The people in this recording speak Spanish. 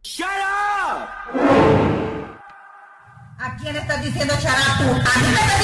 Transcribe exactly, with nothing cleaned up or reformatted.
Shut up! ¿A quién estás diciendo shut up tú? ¿A mí me estás